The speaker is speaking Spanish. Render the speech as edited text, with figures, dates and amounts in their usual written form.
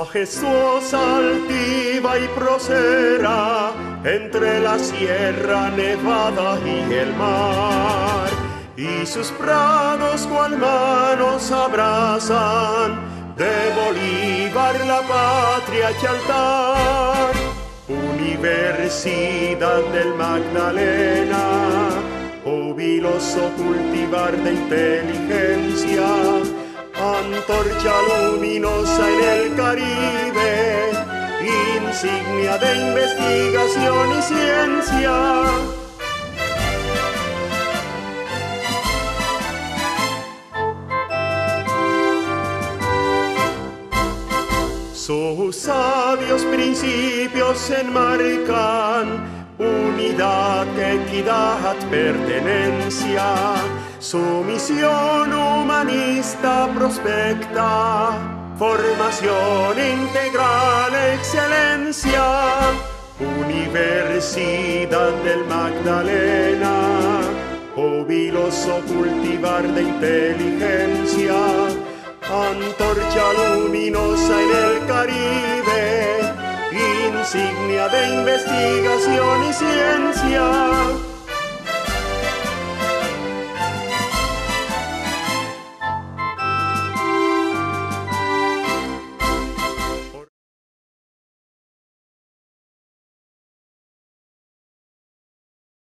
Majestuosa, altiva y próspera, entre la sierra nevada y el mar, y sus prados cual manos abrazan, de Bolívar la patria y altar. Universidad del Magdalena, jubiloso cultivar de inteligencia, antorcha luminosa en el Caribe, insignia de investigación y ciencia. Sus sabios principios enmarcan unidad, equidad, pertenencia. Su misión humanista prospecta formación integral, excelencia. Universidad del Magdalena, jubiloso cultivar de inteligencia, antorcha luminosa en el Caribe, insignia de investigación y ciencia.